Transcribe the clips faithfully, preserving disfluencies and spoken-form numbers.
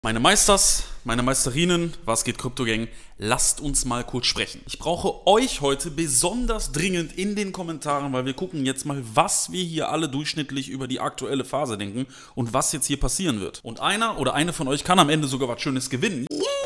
Meine Meisters, meine Meisterinnen, was geht Kryptogang? Lasst uns mal kurz sprechen. Ich brauche euch heute besonders dringend in den Kommentaren, weil wir gucken jetzt mal, was wir hier alle durchschnittlich über die aktuelle Phase denken und was jetzt hier passieren wird. Und einer oder eine von euch kann am Ende sogar was Schönes gewinnen.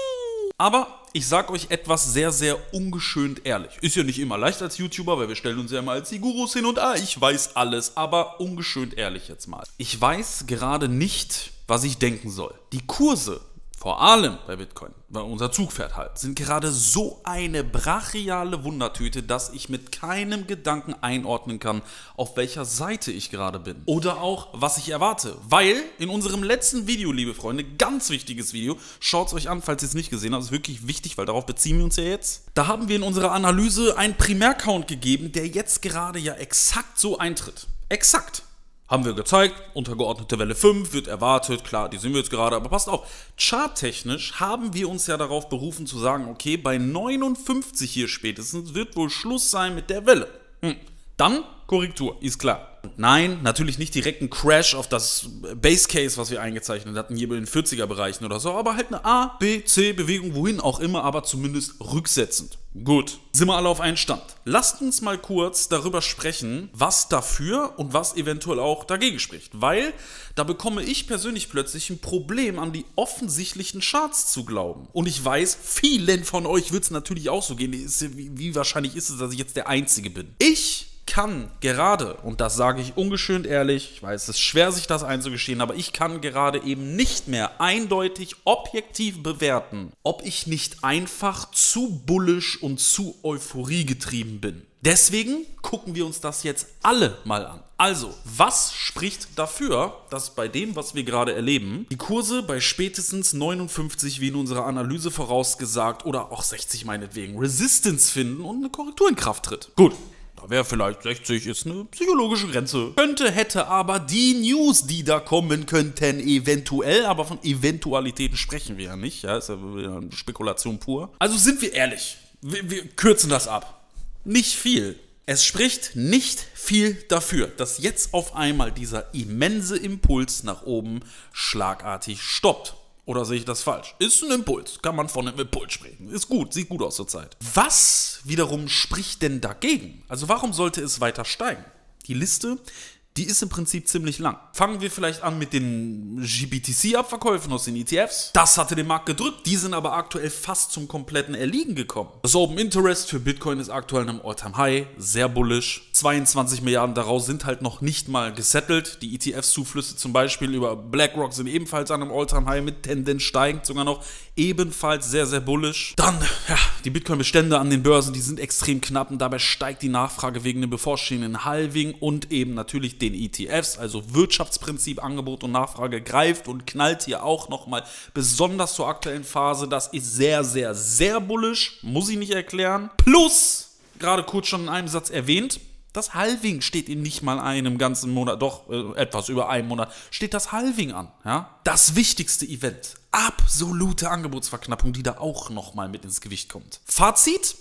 Aber ich sag euch etwas sehr, sehr ungeschönt ehrlich. Ist ja nicht immer leicht als YouTuber, weil wir stellen uns ja immer als die Gurus hin und ah, ich weiß alles. Aber ungeschönt ehrlich jetzt mal. Ich weiß gerade nicht, was ich denken soll. Die Kurse, vor allem bei Bitcoin, weil unser Zugpferd halt, sind gerade so eine brachiale Wundertüte, dass ich mit keinem Gedanken einordnen kann, auf welcher Seite ich gerade bin. Oder auch, was ich erwarte. Weil in unserem letzten Video, liebe Freunde, ganz wichtiges Video, schaut es euch an, falls ihr es nicht gesehen habt, das ist wirklich wichtig, weil darauf beziehen wir uns ja jetzt. Da haben wir in unserer Analyse einen Primärcount gegeben, der jetzt gerade ja exakt so eintritt. Exakt. Haben wir gezeigt, untergeordnete Welle fünf wird erwartet, klar, die sind wir jetzt gerade, aber passt auf, charttechnisch haben wir uns ja darauf berufen zu sagen, okay, bei neunundfünfzig hier spätestens wird wohl Schluss sein mit der Welle. Hm. Dann Korrektur, ist klar. Nein, natürlich nicht direkt ein Crash auf das Base Case, was wir eingezeichnet hatten, hier in den vierziger Bereichen oder so, aber halt eine A, B, C Bewegung, wohin auch immer, aber zumindest rücksetzend. Gut, sind wir alle auf einen Stand. Lasst uns mal kurz darüber sprechen, was dafür und was eventuell auch dagegen spricht, weil da bekomme ich persönlich plötzlich ein Problem, an die offensichtlichen Charts zu glauben. Und ich weiß, vielen von euch wird es natürlich auch so gehen, wie, wie wahrscheinlich ist es, dass ich jetzt der Einzige bin. Ich kann gerade, und das sage ich ungeschönt ehrlich, ich weiß, es ist schwer, sich das einzugestehen, aber ich kann gerade eben nicht mehr eindeutig objektiv bewerten, ob ich nicht einfach zu bullish und zu Euphorie getrieben bin. Deswegen gucken wir uns das jetzt alle mal an. Also, was spricht dafür, dass bei dem, was wir gerade erleben, die Kurse bei spätestens neunundfünfzig, wie in unserer Analyse vorausgesagt, oder auch sechzig meinetwegen, Resistance finden und eine Korrektur in Kraft tritt? Gut. Da wäre vielleicht sechzig, ist eine psychologische Grenze. Könnte, hätte aber die News, die da kommen könnten, eventuell, aber von Eventualitäten sprechen wir ja nicht, ja, ist ja eine Spekulation pur. Also sind wir ehrlich, wir, wir kürzen das ab. Nicht viel. Es spricht nicht viel dafür, dass jetzt auf einmal dieser immense Impuls nach oben schlagartig stoppt. Oder sehe ich das falsch? Ist ein Impuls. Kann man von einem Impuls sprechen. Ist gut, sieht gut aus zur Zeit. Was wiederum spricht denn dagegen? Also warum sollte es weiter steigen? Die Liste, die ist im Prinzip ziemlich lang. Fangen wir vielleicht an mit den G B T C-Abverkäufen aus den E T Fs. Das hatte den Markt gedrückt, die sind aber aktuell fast zum kompletten Erliegen gekommen. Das Open Interest für Bitcoin ist aktuell in einem All-Time-High, sehr bullish. zweiundzwanzig Milliarden daraus sind halt noch nicht mal gesettelt. Die E T F-Zuflüsse zum Beispiel über BlackRock sind ebenfalls an einem All-Time-High mit Tendenz steigend sogar noch. Ebenfalls sehr, sehr bullish. Dann, ja, die Bitcoin-Bestände an den Börsen, die sind extrem knapp und dabei steigt die Nachfrage wegen dem bevorstehenden Halving und eben natürlich den E T Fs, also Wirtschaftsprinzip, Angebot und Nachfrage greift und knallt hier auch nochmal besonders zur aktuellen Phase. Das ist sehr, sehr, sehr bullish, muss ich nicht erklären. Plus, gerade kurz schon in einem Satz erwähnt, das Halving steht in nicht mal einem ganzen Monat, doch äh, etwas über einem Monat, steht das Halving an. Ja? Das wichtigste Event, absolute Angebotsverknappung, die da auch nochmal mit ins Gewicht kommt. Fazit?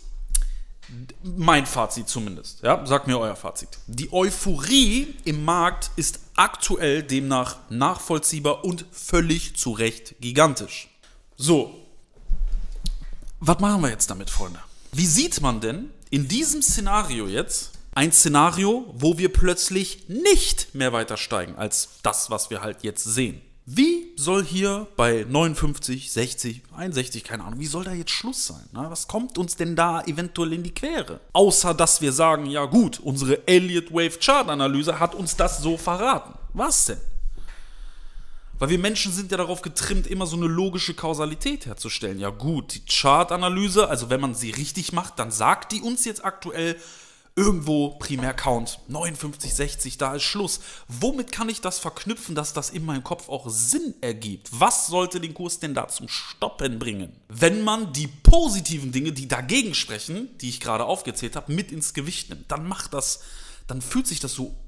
Mein Fazit zumindest, ja, sagt mir euer Fazit. Die Euphorie im Markt ist aktuell demnach nachvollziehbar und völlig zu Recht gigantisch. So, was machen wir jetzt damit, Freunde? Wie sieht man denn in diesem Szenario jetzt ein Szenario, wo wir plötzlich nicht mehr weiter steigen als das, was wir halt jetzt sehen? Wie soll hier bei neunundfünfzig, sechzig, einundsechzig, keine Ahnung, wie soll da jetzt Schluss sein? Na, was kommt uns denn da eventuell in die Quere? Außer, dass wir sagen, ja gut, unsere Elliott Wave Chart Analyse hat uns das so verraten. Was denn? Weil wir Menschen sind ja darauf getrimmt, immer so eine logische Kausalität herzustellen. Ja gut, die Chart-Analyse, also wenn man sie richtig macht, dann sagt die uns jetzt aktuell irgendwo Primärcount neunundfünfzig, sechzig, da ist Schluss. Womit kann ich das verknüpfen, dass das in meinem Kopf auch Sinn ergibt? Was sollte den Kurs denn da zum Stoppen bringen? Wenn man die positiven Dinge, die dagegen sprechen, die ich gerade aufgezählt habe, mit ins Gewicht nimmt, dann macht das, dann fühlt sich das so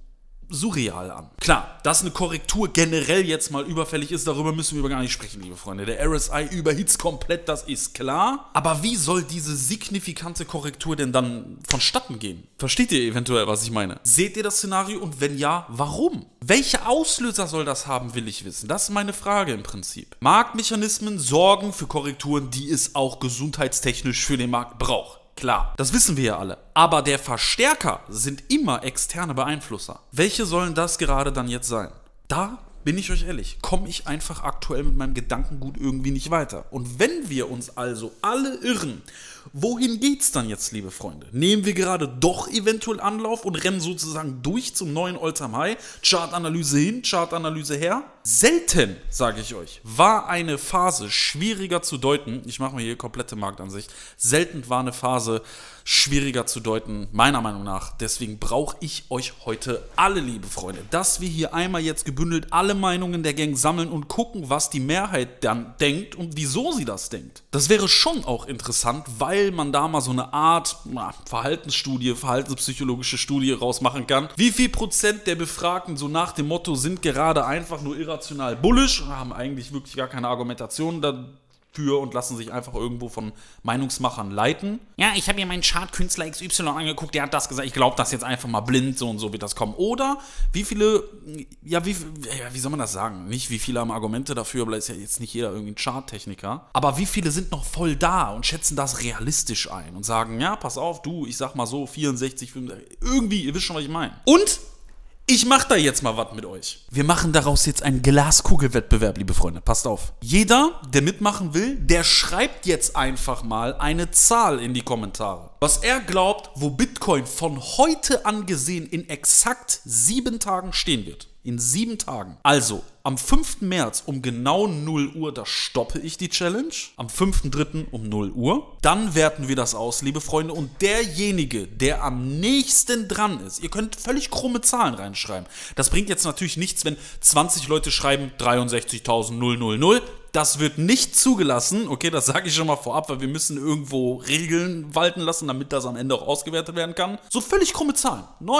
surreal an. Klar, dass eine Korrektur generell jetzt mal überfällig ist, darüber müssen wir gar nicht sprechen, liebe Freunde. Der R S I überhitzt komplett, das ist klar. Aber wie soll diese signifikante Korrektur denn dann vonstatten gehen? Versteht ihr eventuell, was ich meine? Seht ihr das Szenario und wenn ja, warum? Welche Auslöser soll das haben, will ich wissen. Das ist meine Frage im Prinzip. Marktmechanismen sorgen für Korrekturen, die es auch gesundheitstechnisch für den Markt braucht. Klar, das wissen wir ja alle. Aber der Verstärker sind immer externe Beeinflusser. Welche sollen das gerade dann jetzt sein? Da bin ich euch ehrlich, komme ich einfach aktuell mit meinem Gedankengut irgendwie nicht weiter. Und wenn wir uns also alle irren, wohin geht's dann jetzt, liebe Freunde? Nehmen wir gerade doch eventuell Anlauf und rennen sozusagen durch zum neuen All-Time-High? Chartanalyse hin, Chartanalyse her? Selten, sage ich euch, war eine Phase schwieriger zu deuten. Ich mache mal hier komplette Marktansicht. Selten war eine Phase schwieriger zu deuten, meiner Meinung nach. Deswegen brauche ich euch heute alle, liebe Freunde, dass wir hier einmal jetzt gebündelt alle Meinungen der Gang sammeln und gucken, was die Mehrheit dann denkt und wieso sie das denkt. Das wäre schon auch interessant, weil man da mal so eine Art na, Verhaltensstudie, verhaltenspsychologische Studie rausmachen kann. Wie viel Prozent der Befragten so nach dem Motto sind gerade einfach nur irrational bullish, haben eigentlich wirklich gar keine Argumentation dafür und lassen sich einfach irgendwo von Meinungsmachern leiten. Ja, ich habe mir meinen Chartkünstler X Y angeguckt, der hat das gesagt, ich glaube das jetzt einfach mal blind, so und so wird das kommen. Oder wie viele, ja wie, ja, wie soll man das sagen? Nicht wie viele haben Argumente dafür, aber ist ja jetzt nicht jeder irgendwie ein Charttechniker. Aber wie viele sind noch voll da und schätzen das realistisch ein und sagen, ja, pass auf, du, ich sag mal so, vierundsechzig, fünfundsechzig, irgendwie, ihr wisst schon, was ich meine. Und ich mach da jetzt mal was mit euch. Wir machen daraus jetzt einen Glaskugelwettbewerb, liebe Freunde. Passt auf. Jeder, der mitmachen will, der schreibt jetzt einfach mal eine Zahl in die Kommentare. Was er glaubt, wo Bitcoin von heute an gesehen in exakt sieben Tagen stehen wird. In sieben Tagen. Also, am fünften März um genau null Uhr, da stoppe ich die Challenge. Am fünften dritten um null Uhr. Dann werten wir das aus, liebe Freunde. Und derjenige, der am nächsten dran ist, ihr könnt völlig krumme Zahlen reinschreiben. Das bringt jetzt natürlich nichts, wenn zwanzig Leute schreiben dreiundsechzigtausend. Das wird nicht zugelassen, okay, das sage ich schon mal vorab, weil wir müssen irgendwo Regeln walten lassen, damit das am Ende auch ausgewertet werden kann. So völlig krumme Zahlen.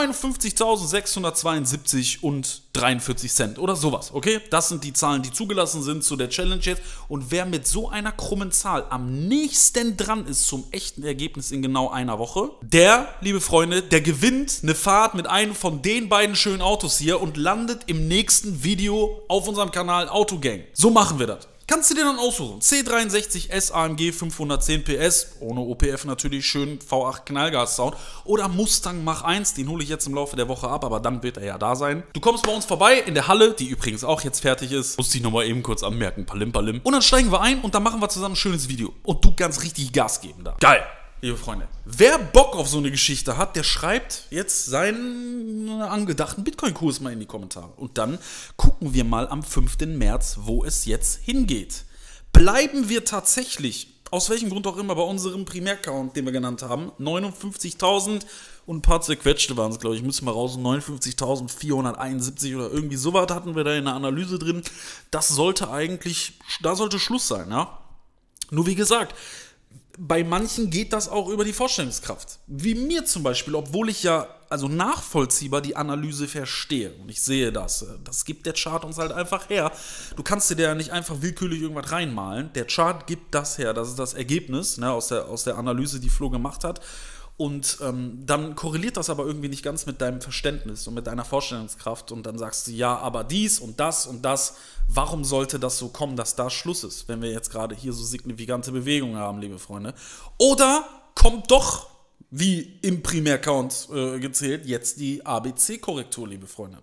neunundfünfzigtausendsechshundertzweiundsiebzig und dreiundvierzig Cent oder sowas, okay? Das sind die Zahlen, die zugelassen sind zu der Challenge jetzt. Und wer mit so einer krummen Zahl am nächsten dran ist zum echten Ergebnis in genau einer Woche, der, liebe Freunde, der gewinnt eine Fahrt mit einem von den beiden schönen Autos hier und landet im nächsten Video auf unserem Kanal Autogang. So machen wir das. Kannst du dir dann aussuchen. C dreiundsechzig S A M G fünfhundertzehn P S, ohne O P F natürlich, schön V acht Knallgas-Sound. Oder Mustang Mach eins, den hole ich jetzt im Laufe der Woche ab, aber dann wird er ja da sein. Du kommst bei uns vorbei in der Halle, die übrigens auch jetzt fertig ist. Musste ich nochmal eben kurz anmerken, palim palim. Und dann steigen wir ein und dann machen wir zusammen ein schönes Video. Und du kannst richtig Gas geben da. Geil! Liebe Freunde, wer Bock auf so eine Geschichte hat, der schreibt jetzt seinen angedachten Bitcoin-Kurs mal in die Kommentare. Und dann gucken wir mal am fünften März, wo es jetzt hingeht. Bleiben wir tatsächlich, aus welchem Grund auch immer, bei unserem Primärcount, den wir genannt haben, neunundfünfzigtausend und ein paar zerquetschte waren es, glaube ich, müssen wir raus, neunundfünfzigtausendvierhunderteinundsiebzig oder irgendwie sowas hatten wir da in der Analyse drin. Das sollte eigentlich, da sollte Schluss sein, ja. Nur wie gesagt, bei manchen geht das auch über die Vorstellungskraft. Wie mir zum Beispiel, obwohl ich ja also nachvollziehbar die Analyse verstehe. Und ich sehe das. Das gibt der Chart uns halt einfach her. Du kannst dir ja nicht einfach willkürlich irgendwas reinmalen. Der Chart gibt das her. Das ist das Ergebnis, ne, aus der, aus der Analyse, die Flo gemacht hat. Und ähm, dann korreliert das aber irgendwie nicht ganz mit deinem Verständnis und mit deiner Vorstellungskraft. Und dann sagst du, ja, aber dies und das und das. Warum sollte das so kommen, dass da Schluss ist, wenn wir jetzt gerade hier so signifikante Bewegungen haben, liebe Freunde? Oder kommt doch, wie im Primärcount äh, gezählt, jetzt die A B C-Korrektur, liebe Freunde?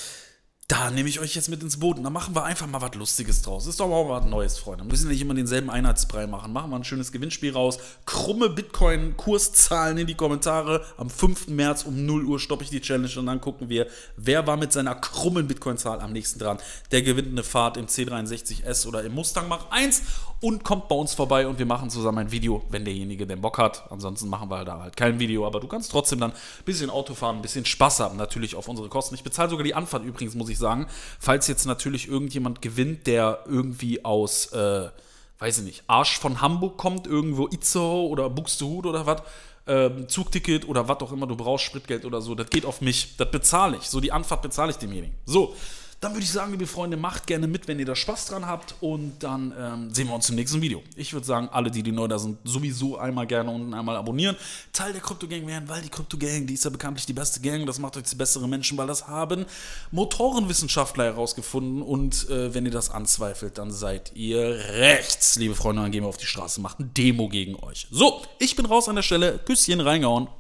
Da nehme ich euch jetzt mit ins Boot und da machen wir einfach mal was Lustiges draus. Ist doch mal was Neues, Freunde. Wir müssen nicht immer denselben Einheitsbrei machen. Machen wir ein schönes Gewinnspiel raus. Krumme Bitcoin-Kurszahlen in die Kommentare. Am fünften März um null Uhr stoppe ich die Challenge und dann gucken wir, wer war mit seiner krummen Bitcoin-Zahl am nächsten dran. Der gewinnt eine Fahrt im C dreiundsechzig S oder im Mustang Mach eins und kommt bei uns vorbei und wir machen zusammen ein Video, wenn derjenige denn Bock hat. Ansonsten machen wir da halt kein Video, aber du kannst trotzdem dann ein bisschen Auto fahren, ein bisschen Spaß haben, natürlich auf unsere Kosten. Ich bezahle sogar die Anfahrt übrigens, muss ich sagen, falls jetzt natürlich irgendjemand gewinnt, der irgendwie aus, äh, weiß ich nicht, Arsch von Hamburg kommt, irgendwo Itzehoe oder Buxtehude oder was, ähm, Zugticket oder was auch immer du brauchst, Spritgeld oder so, das geht auf mich. Das bezahle ich. So die Anfahrt bezahle ich demjenigen. So, dann würde ich sagen, liebe Freunde, macht gerne mit, wenn ihr da Spaß dran habt und dann ähm, sehen wir uns im nächsten Video. Ich würde sagen, alle, die, die neu da sind, sowieso einmal gerne unten einmal abonnieren, Teil der Krypto-Gang werden, weil die Krypto-Gang, die ist ja bekanntlich die beste Gang, das macht euch zu besseren Menschen, weil das haben Motorenwissenschaftler herausgefunden und äh, wenn ihr das anzweifelt, dann seid ihr rechts, liebe Freunde, dann gehen wir auf die Straße, macht eine Demo gegen euch. So, ich bin raus an der Stelle, Küsschen reingehauen.